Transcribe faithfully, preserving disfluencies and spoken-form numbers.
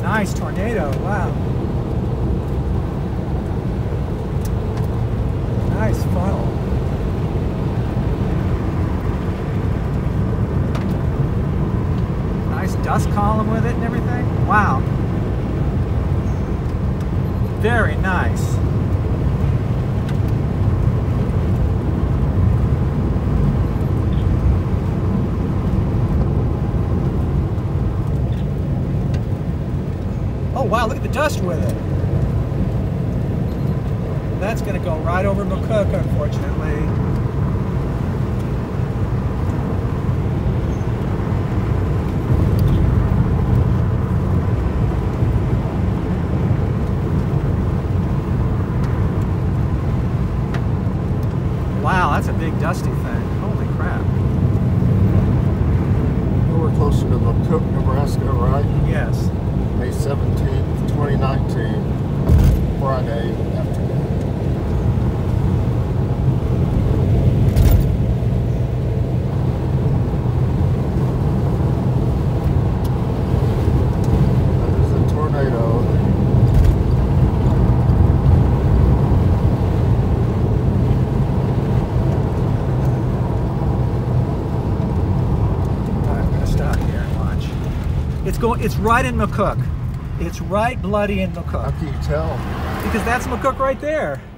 Nice tornado, wow. Nice funnel. Nice dust column with it and everything. Wow. Very nice. Oh wow, look at the dust with it. That's going to go right over McCook, unfortunately. Wow, that's a big dusty thing. Holy crap. We're closer to McCook, Nebraska, right? Yes. May seventeenth, twenty nineteen, Friday afternoon. That is a tornado. All right, I'm going to stop here and watch. It's going. It's right in McCook. It's right bloody in McCook. How can you tell? Because that's McCook right there.